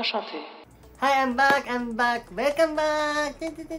Enchanté. Hi, I'm back. Welcome back.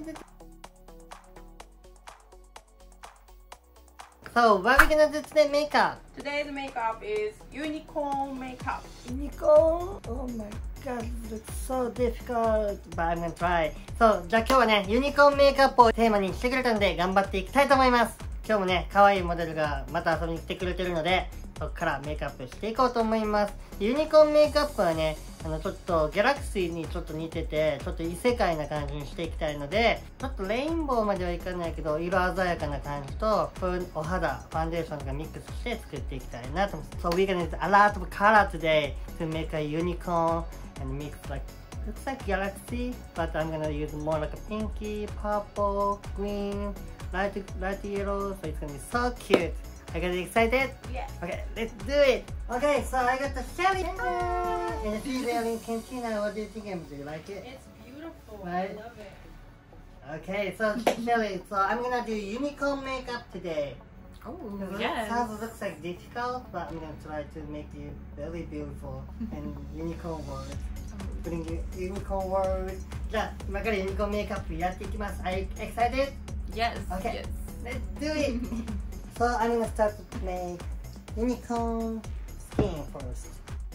So, what are we gonna do today? Makeup. Today's makeup is unicorn makeup. Unicorn? Oh my god, it looks so difficult. But I'm gonna try. そう、じゃあ今日はね、ユニコーンメイクアップをテーマにしてくれたので頑張っていきたいと思います。今日もね、可愛いモデルがまた遊びに来てくれてるので、そこからメイクアップしていこうと思います。ユニコーンメイクアップはね、ちょっとギャラクシーにちょっと似てて、ちょっと異世界な感じにしていきたいので、ちょっとレインボーまではいかないけど、色鮮やかな感じと、お肌、ファンデーションとかミックスして作っていきたいなと思って。So we're gonna use a lot of color today to make a unicorn and mix like, looks like galaxy, but I'm gonna use more like a pinky, purple, green, light yellow, so it's gonna be so cute. I got excited? Yeah. Okay, let's do it. Okay, so I got the Shelly and the Shelly Cantina. What do you think? Do you like it? It's beautiful. Right? I love it. Okay, so Shelly, so I'm gonna do unicorn makeup today. Oh, Looks like difficult, but I'm gonna try to make you very beautiful and unicorn words. Bring you unicorn words. じゃあ今からユニコーンメイクアップやっていきます。Are you excited? Yes. Okay. Yes. Let's do it. So I'm gonna start to make unicorn skin first.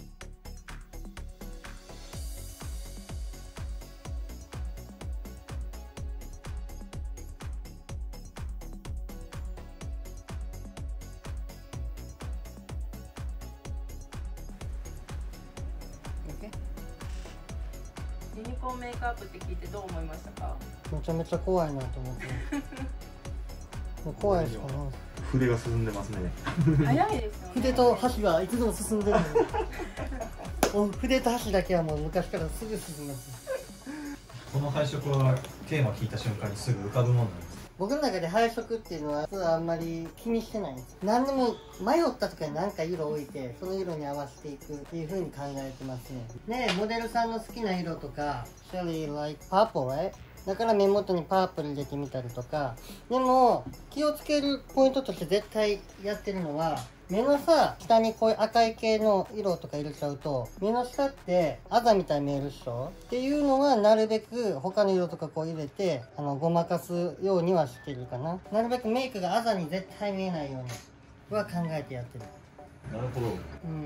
Okay. ユニコーンメイクアップって聞いてどう思いましたか？ めちゃめちゃ怖いなと思って。もう怖いしかない。 筆が進んでますね。 早いですよね。 筆と箸はいつでも進んでるのに筆と箸だけはもう昔からすぐ進みます。 この配色はテーマ聞いた瞬間にすぐ浮かぶもんなんです。 僕の中で配色っていうのはあんまり気にしてないんです。何でも迷った時に何か色を置いてその色に合わせていくっていう風に考えてますね。ねえ、モデルさんの好きな色とか Shelly like purple, right? だから目元にパープル入れてみたりとか。でも気をつけるポイントとして絶対やってるのは、目のさ下にこういう赤い系の色とか入れちゃうと目の下ってあざみたいに見えるっしょっていうのは、なるべく他の色とかこう入れてごまかすようにはしてるかな。なるべくメイクがあざに絶対見えないようには考えてやってる。 なるほど。 うん、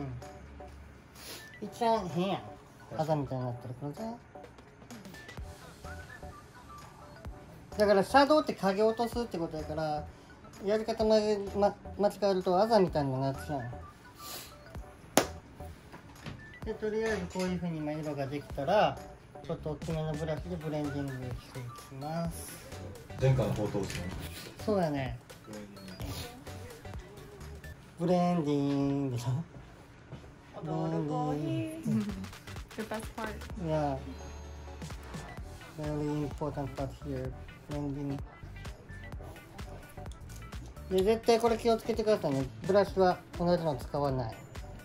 一番変やん、あざみたいになってるからね。だからシャドウって影落とすってことやから、やり方間違えるとあざみたいになっちゃう。でとりあえずこういうふうに今色ができたら、ちょっと大きめのブラシでブレンディングしていきます。 前回の方とですね。 そうやね、ブレンディングでしょ。 踊るコーヒー。The best part. Yeah, very important part here. Blending. で絶対これ気をつけてくださいね。ブラシは同じの使わない。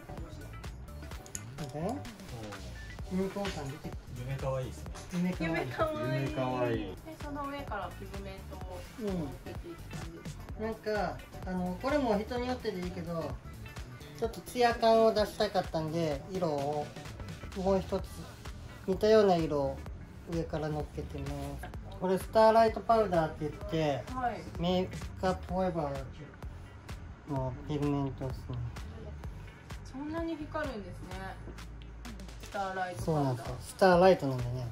でユニコーン感出てくる。 夢かわいいですね。 夢かわいい。 夢かわいい。 夢かわいい。 でその上からピグメントを乗せていく感じですか？ なんかこれも人によってでいいけど、ちょっとツヤ感を出したかったんで、色をもう一つ似たような色を上から乗っけてます。これスターライトパウダーって言って、 はい。 メイクアップフォーエバーのピグメントですね。 そんなに光るんですね。スターライトそうパウダー。 なんですよ、スターライトなんでね。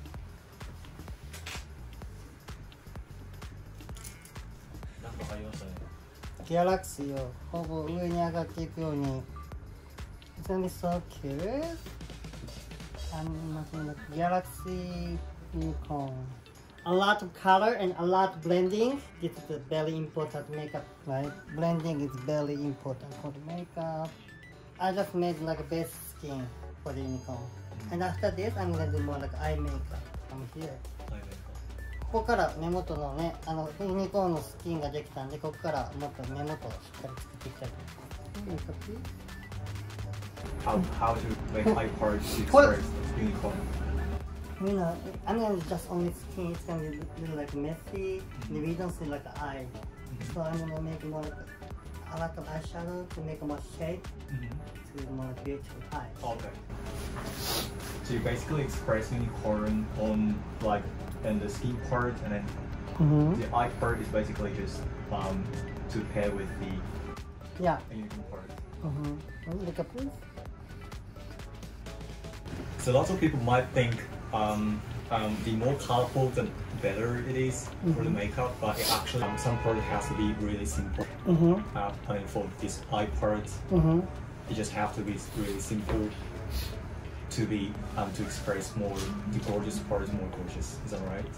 なんか入りましたね。 ギャラクシーをほぼ上に上がっていくように。It's gonna be so cute. I'm making the Galaxy Unicorn. A lot of color and a lot of blending. This is a very important makeup, right? Blending is very important for the makeup. I just made like a base skin for the unicorn. And after this, I'm gonna do more like eye makeup from here. ここから目元のね、ユニコーンのスキンができたんで、ここからもっと目元をしっかり作っていきたいと思います。 How to make eye part to express unicorn. You know, I'm gonna just only skin. It's gonna be like messy. And we don't see like an eye. So I'm gonna make more like a lot of eyeshadow to make more shape to more beautiful eyes. Okay. So you basically express unicorn on like in the skin part, and then the eye part is basically just to pair with the Yeah. unicorn part. Look up, please. So lots of people might think the more colorful, the better it is for the makeup, but it actually some part has to be really simple. I mean, for this eye part, you just have to be really simple to be to express more the gorgeous part is more gorgeous. Is that right?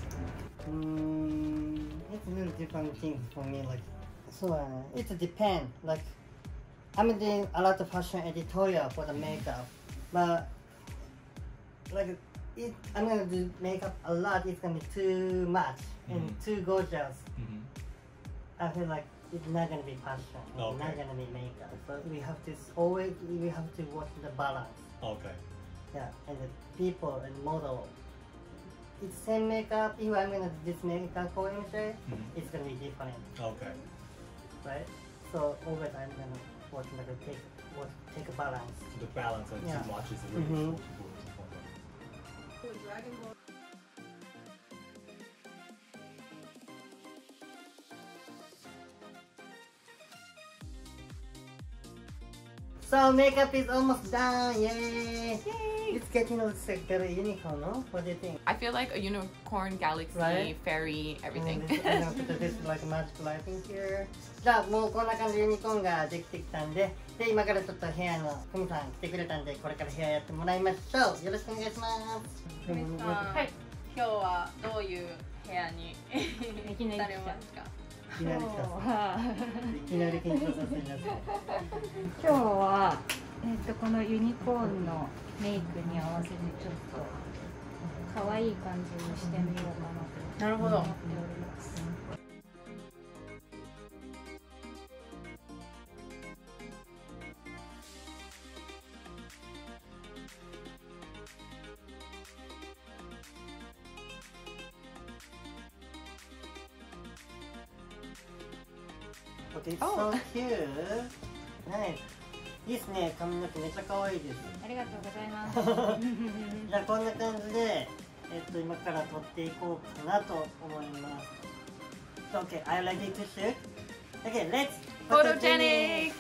It's really different things for me. Like, so it depends. Like, I'm doing a lot of fashion editorial for the makeup, but like I'm gonna do makeup a lot. It's gonna be too much and too gorgeous. I feel like it's not gonna be fashion. It's not gonna be makeup. So we have to watch the balance. Okay. Yeah, and the people and model. It's same makeup. If I'm gonna do this makeup for MJ, it's gonna be different, Okay. right? So always I'm gonna watch like take a balance. So the balance of Yeah. too much is really important. Dragon Ball. So makeup is almost done. Yay! It's getting looks like very unicorn, no? What do you think? I feel like a unicorn, galaxy, Right? fairy, everything. I'm gonna put this like magic lighting here. じゃあもうこんな感じでユニコーンができてきたんで、で今からちょっと部屋のふみさん来てくれたんで、これから部屋やってもらいましょう。よろしくお願いします。 ふみさん、 はい。 今日はどういう部屋にいきなり来たされますか？ いきなり来た。いきなり緊張させてください。 今日は、このユニコーンのメイクに合わせてちょっと可愛い感じにしてみようかなとなるほど。 思っております。 Okay, so cute. Nice. いいですね。髪の毛めっちゃ可愛いです。 ありがとうございます。 じゃあこんな感じで、今から撮っていこうかなと思います。Okay, are you ready to shoot? Okay, let's Photogenic!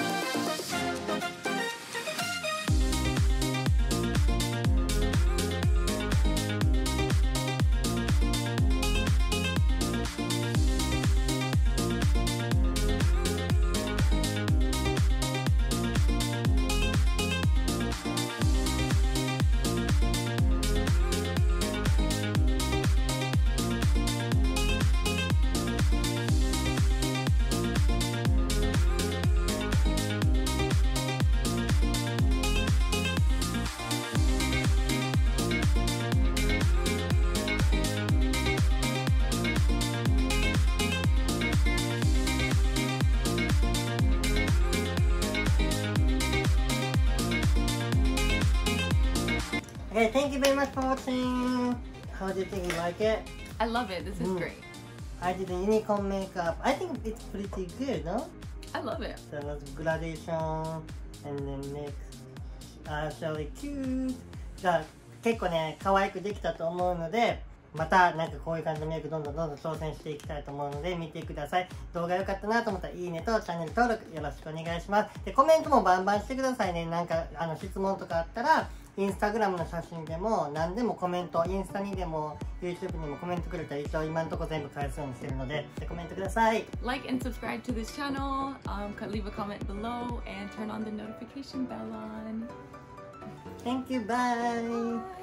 Okay, thank you very much for watching. How do you think you like it? I love it. This is great. I did a unicorn makeup. I think it's pretty good, no? I love it. There was gradation and then make actually cute. じゃあ結構ね可愛くできたと思うので、またなんかこういう感じのメイクどんどん挑戦していきたいと思うので見てください。動画良かったなと思ったらいいねとチャンネル登録よろしくお願いします。でコメントもバンバンしてくださいね。なんか質問とかあったら。インスタグラムの写真でも何でもコメント、インスタにでも YouTube にもコメントくれたら一応今のところ全部返すようにしてるのでコメントください。 Like and subscribe to this channel. Leave a comment below and turn on the notification bell on. Thank you, bye!